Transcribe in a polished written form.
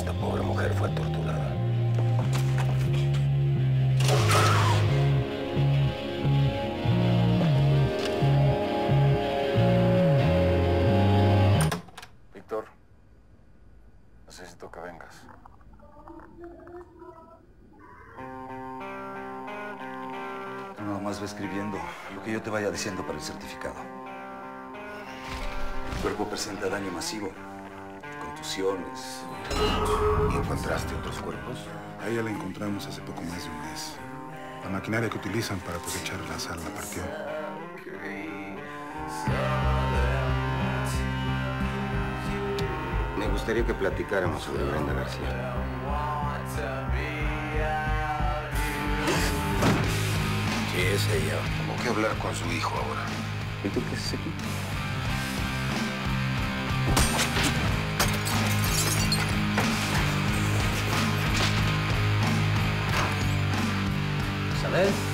Esta pobre mujer fue torturada. Víctor, necesito que vengas. Tú nada más ve escribiendo lo que yo te vaya diciendo para el certificado. El cuerpo presenta daño masivo, contusiones. ¿Y encontraste otros cuerpos? A ella la encontramos hace poco más de un mes. La maquinaria que utilizan para cosechar la sal la partió. Me gustaría que platicáramos sobre Brenda García. Sí, es ella. Tengo que hablar con su hijo ahora. ¿Y tú qué haces aquí? ¿Sabes?